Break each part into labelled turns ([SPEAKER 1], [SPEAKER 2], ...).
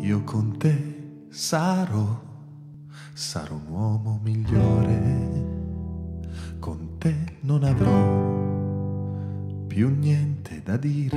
[SPEAKER 1] Io con te sarò un uomo migliore. Con te non avrò più niente da dire.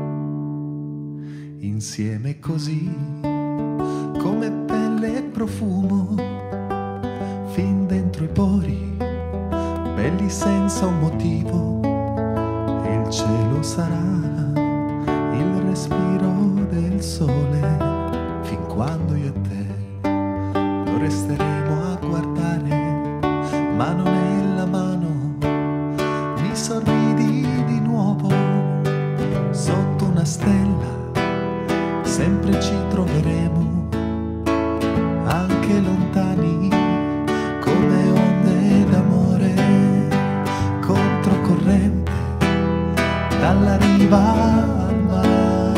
[SPEAKER 1] Insieme così, come pelle e profumo, fin dentro i pori, belli senza un motivo. Il cielo sarà il respiro del sole. Fin quando io e te lo resteremo a guardare, mano nella mano, mi sorridi di nuovo. Sotto una stella sempre ci troveremo, anche lontani come onde d'amore, controcorrente dalla riva al mare.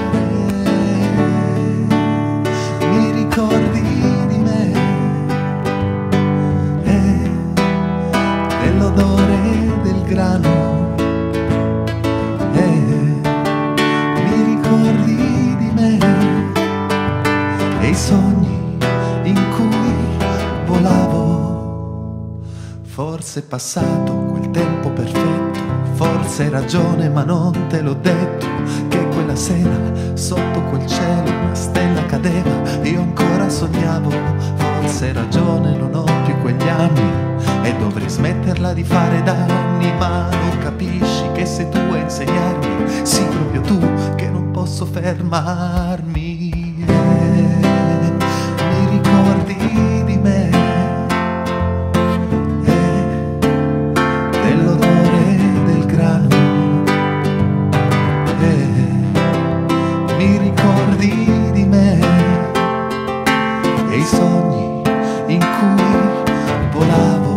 [SPEAKER 1] Mi ricordi di me e dell'odore del grano, e mi ricordi di me e i sogni in cui volavo. Forse è passato quel tempo perfetto, forse hai ragione ma non te l'ho detto, che quella sera sotto quel cielo una stella cadeva, io ancora sognavo. Forse hai ragione, non ho più quegli anni e dovrei smetterla di fare danni, ma non capisci che sei tu a insegnarmi, sì proprio tu, che non posso fermarmi. Mi ricordi di me e dell'odore del grano, e mi ricordi di me e i sogni in cui volavo.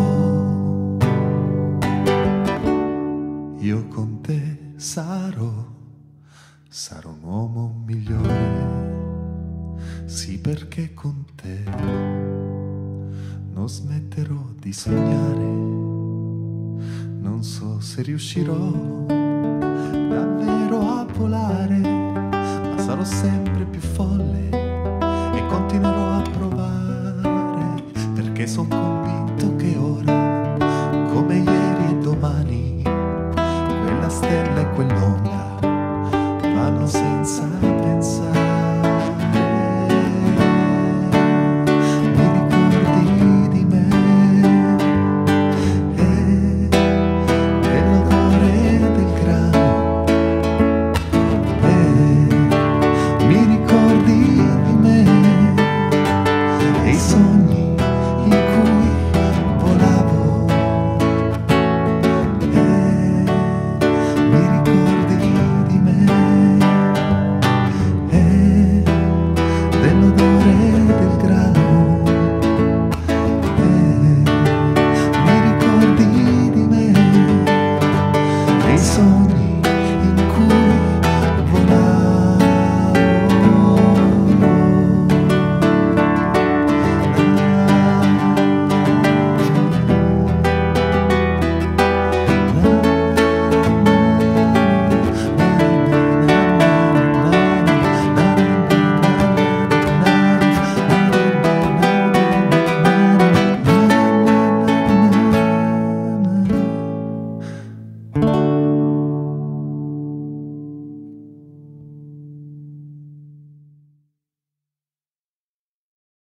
[SPEAKER 1] Io con te sarò un uomo migliore. Sì, perché con te non smetterò di sognare. Non so se riuscirò davvero a volare, ma sarò sempre più folle e continuerò a provare, perché sono convinto che ora, come ieri e domani, quella stella e quell'onda vanno senza